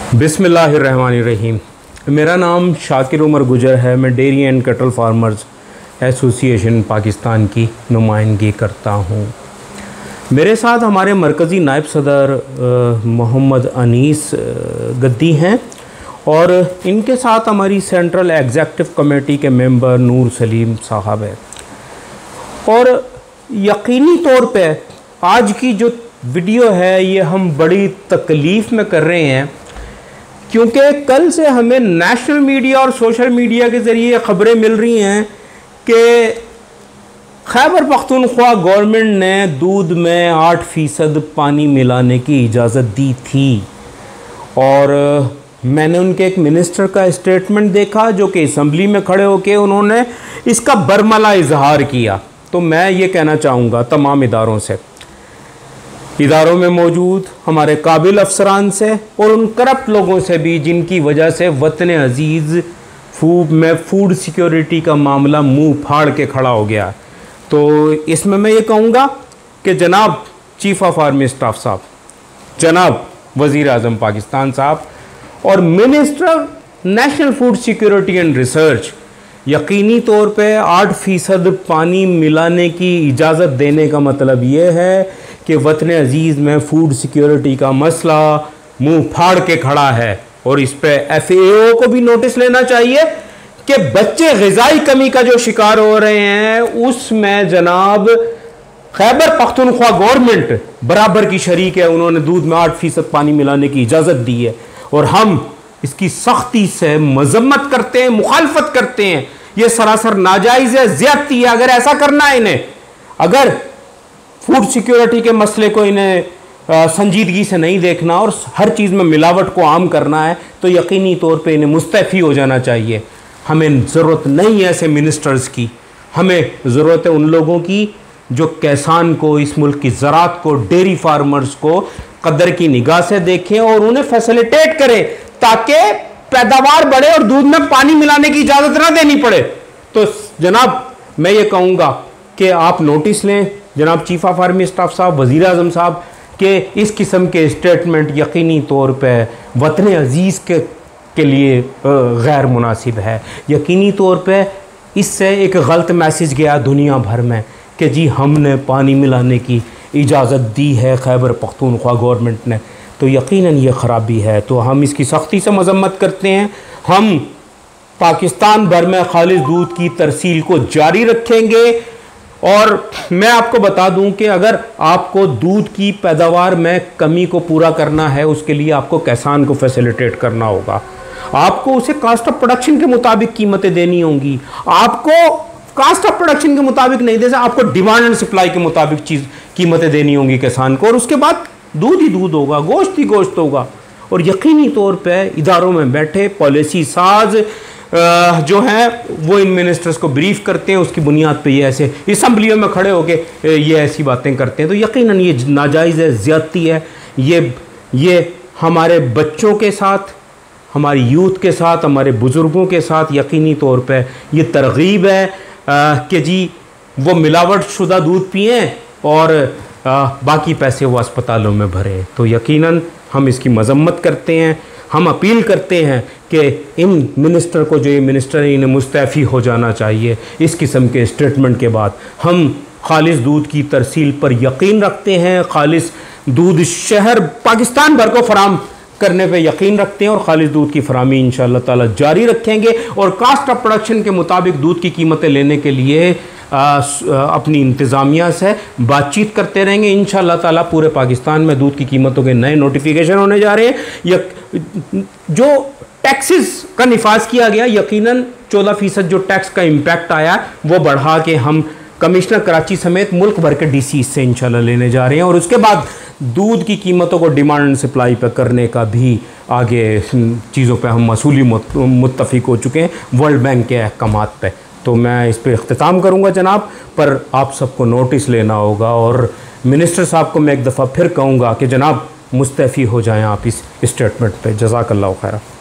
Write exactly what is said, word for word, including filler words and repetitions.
बिस्मिल्लाहिर्रहमानिर्रहीम। मेरा नाम शाकिर उमर गुजर है। मैं dairy and cattle farmers association Pakistan की नुमाइंदगी करता हूँ। मेरे साथ हमारे मरकज़ी नायब सदर मोहम्मद अनीस गद्दी हैं और इनके साथ हमारी सेंट्रल एग्जेक्टिव कमेटी के मेंबर नूर सलीम साहब है। और यकीनी तौर पे आज की जो वीडियो है ये हम बड़ी तकलीफ़ में कर रहे हैं, क्योंकि कल से हमें नेशनल मीडिया और सोशल मीडिया के ज़रिए ख़बरें मिल रही हैं कि खैबर पख्तूनख्वा गवर्नमेंट ने दूध में आठ फ़ीसद पानी मिलाने की इजाज़त दी थी। और मैंने उनके एक मिनिस्टर का स्टेटमेंट देखा जो कि असम्बली में खड़े होकर उन्होंने इसका बरमला इजहार किया। तो मैं ये कहना चाहूँगा तमाम इदारों से, इदारों में मौजूद हमारे काबिल अफसरान से और उन करप्ट लोगों से भी जिनकी वजह से वतन अजीज़ फूड में फूड सिक्योरिटी का मामला मुंह फाड़ के खड़ा हो गया। तो इसमें मैं ये कहूँगा कि जनाब चीफ ऑफ आर्मी स्टाफ साहब, जनाब वज़ीर आज़म पाकिस्तान साहब और minister national food security and research यकीनी तौर पे आठ फ़ीसद पानी मिलाने की इजाज़त देने का मतलब ये है कि वतन अजीज़ में फूड सिक्योरिटी का मसला मुंह फाड़ के खड़ा है। और इस पे एफ ए ओ को भी नोटिस लेना चाहिए कि बच्चे ग़िज़ाई कमी का जो शिकार हो रहे हैं उसमें जनाब खैबर पख्तूनख्वा गवर्नमेंट बराबर की शरीक है। उन्होंने दूध में आठ फ़ीसद पानी मिलाने की इजाज़त दी है और हम इसकी सख्ती से मजम्मत करते हैं, मुखालफत करते हैं। ये सरासर नाजायज़ है, ज़्यादती है। अगर ऐसा करना है इन्हें, अगर फूड सिक्योरिटी के मसले को इन्हें आ, संजीदगी से नहीं देखना और हर चीज़ में मिलावट को आम करना है तो यकीनी तौर पे इन्हें मुस्तफ़ी हो जाना चाहिए। हमें ज़रूरत नहीं है ऐसे मिनिस्टर्स की, हमें ज़रूरत है उन लोगों की जो किसान को, इस मुल्क की ज़राअत को, डेयरी फार्मर्स को कदर की निगाह से देखें और उन्हें फैसिलिटेट करें ताकि पैदावार बढ़े और दूध में पानी मिलाने की इजाज़त ना देनी पड़े। तो जनाब मैं ये कहूँगा कि आप नोटिस लें जनाब चीफ ऑफ आर्मी स्टाफ साहब, वज़ीर आज़म साहब, कि इस किस्म के स्टेटमेंट यकीनी तौर पे वतन अजीज़ के के लिए गैर मुनासिब है। यकीनी तौर पे इससे एक गलत मैसेज गया दुनिया भर में कि जी हमने पानी मिलाने की इजाज़त दी है खैबर पख्तूनख्वा गवर्नमेंट ने, तो यकीनन ये ख़राबी है। तो हम इसकी सख्ती से मजम्मत करते हैं। हम पाकिस्तान भर में खालिस दूध की तरसील को जारी रखेंगे। और मैं आपको बता दूं कि अगर आपको दूध की पैदावार में कमी को पूरा करना है उसके लिए आपको किसान को फैसिलिटेट करना होगा, आपको उसे कास्ट ऑफ प्रोडक्शन के मुताबिक कीमतें देनी होंगी। आपको कास्ट ऑफ प्रोडक्शन के मुताबिक नहीं दे सकते, आपको डिमांड एंड सप्लाई के मुताबिक चीज़ कीमतें देनी होंगी किसान को, और उसके बाद दूध ही दूध होगा, गोश्त ही गोश्त होगा। और यकीनी तौर पे इदारों में बैठे पॉलिसी साज जो हैं वो इन मिनिस्टर्स को ब्रीफ करते हैं, उसकी बुनियाद पे ये ऐसे असम्बलियों में खड़े होके ये ऐसी बातें करते हैं। तो यकीनन ये नाजायज़ है, ज़्यादती है। ये ये हमारे बच्चों के साथ, हमारी यूथ के साथ, हमारे बुज़ुर्गों के साथ यकीनी तौर पे ये तरगीब है कि जी वो मिलावट शुदा दूध पिएँ और आ, बाकी पैसे वो अस्पतालों में भरें। तो यकीनन हम इसकी मजम्मत करते हैं। हम अपील करते हैं कि इन मिनिस्टर को, जो ये मिनिस्टर हैं, इन्हें मुस्तफ़ी हो जाना चाहिए इस किस्म के स्टेटमेंट के बाद। हम खालिस दूध की तरसील पर यकीन रखते हैं, खालिस दूध शहर पाकिस्तान भर को फराम करने पे यकीन रखते हैं और खालिस दूध की फरामी इंशाअल्लाह ताला जारी रखेंगे। और कास्ट ऑफ प्रोडक्शन के मुताबिक दूध की कीमतें लेने के लिए आ, अपनी इंतज़ामिया से बातचीत करते रहेंगे। इंशाअल्लाह ताला पूरे पाकिस्तान में दूध की कीमतों के नए नोटिफिकेशन होने जा रहे हैं। जो टैक्सेस का निफाज किया गया, यकीनन चौदह फ़ीसद जो टैक्स का इम्पैक्ट आया वो बढ़ा के हम कमिश्नर कराची समेत मुल्क भर के डी सी से इंशाल्लाह लेने जा रहे हैं। और उसके बाद दूध की कीमतों को डिमांड एंड सप्लाई पर करने का भी आगे चीज़ों पे हम मसूली मुत्तफ़िक हो चुके हैं वर्ल्ड बैंक के अहकामात पे। तो मैं इस पर इख्तिताम करूँगा जनाब, पर आप सबको नोटिस लेना होगा। और मिनिस्टर साहब को मैं एक दफ़ा फिर कहूँगा कि जनाब मुस्तफ़ी हो जाएं आप इस स्टेटमेंट पे। जज़ाकल्लाहु खैर।